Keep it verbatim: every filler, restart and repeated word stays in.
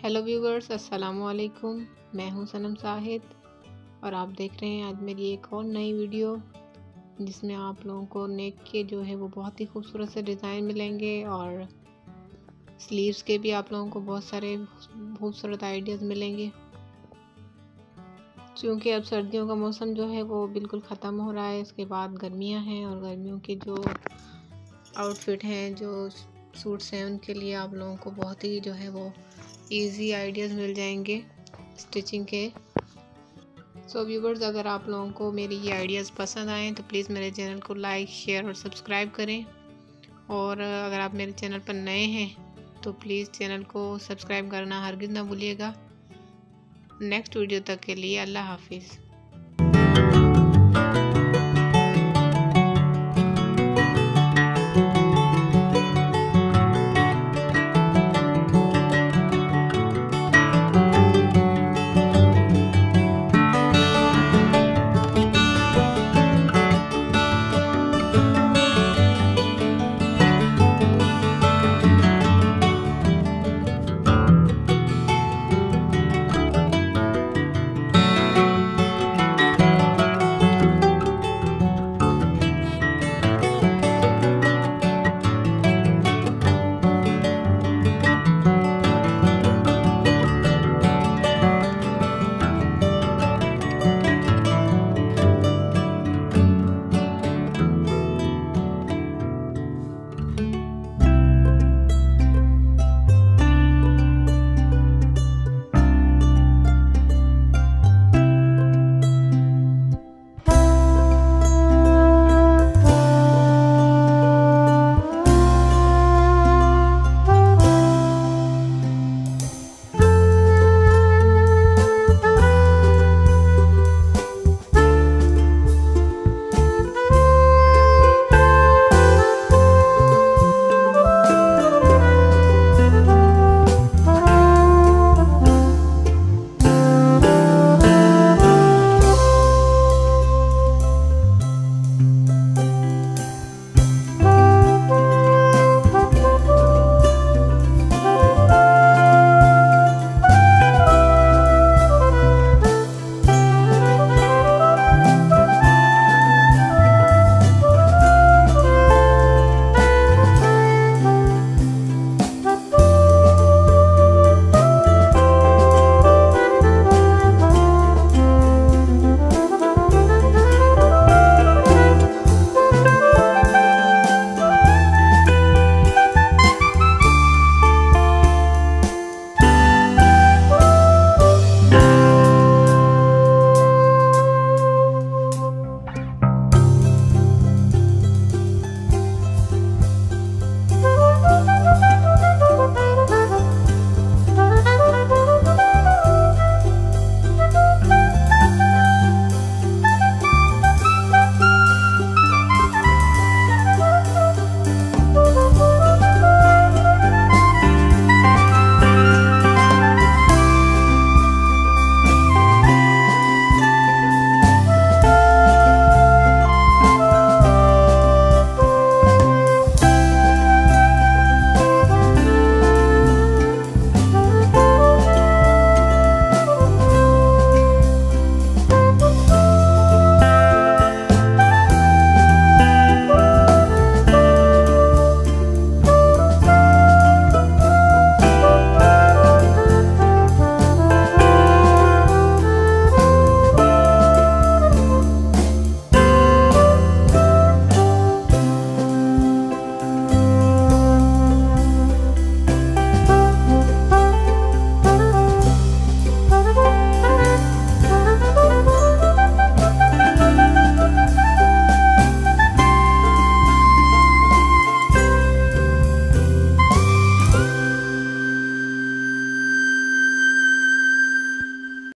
Hello viewers, अस्सलाम वालेकुम। मैं हूं सनम साहिद और आप देख रहे हैं आज मेरी एक और नई वीडियो जिसमें आप लोगों को नेक के जो है वो बहुत ही खूबसूरत से डिज़ाइन मिलेंगे और स्लीव्स के भी आप लोगों को बहुत सारे खूबसूरत आइडियाज़ मिलेंगे। क्योंकि अब सर्दियों का मौसम जो है वो बिल्कुल ख़त्म हो रहा है, इसके बाद गर्मियां हैं और गर्मियों के जो आउटफिट हैं, जो सूट्स हैं, उनके लिए आप लोगों को बहुत ही जो है वो इजी आइडियाज़ मिल जाएंगे स्टिचिंग के। सो व्यूवर्स, अगर आप लोगों को मेरी ये आइडियाज़ पसंद आएँ तो प्लीज़ मेरे चैनल को लाइक, शेयर और सब्सक्राइब करें। और अगर आप मेरे चैनल पर नए हैं तो प्लीज़ चैनल को सब्सक्राइब करना हरगिज़ ना भूलिएगा। नेक्स्ट वीडियो तक के लिए अल्लाह हाफिज़।